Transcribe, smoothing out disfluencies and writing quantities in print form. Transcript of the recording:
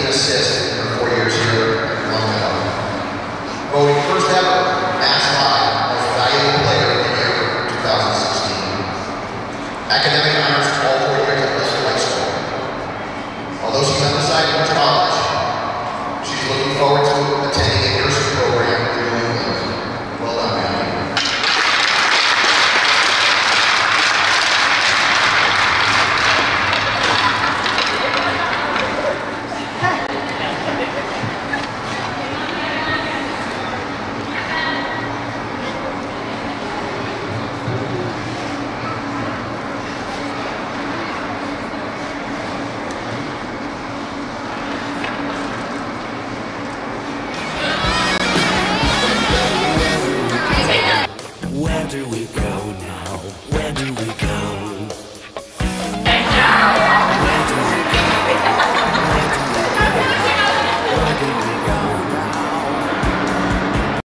an assist in her 4 years here at Long Meadow. Voted first ever Mass Live Most Valuable Player of the Year for 2016. Academic honors all 4 years at Western High School. Although she's undecided which college, she's looking forward to attending a nursing program in New England. Well done, Maddie. Where do we go now? Where do we go?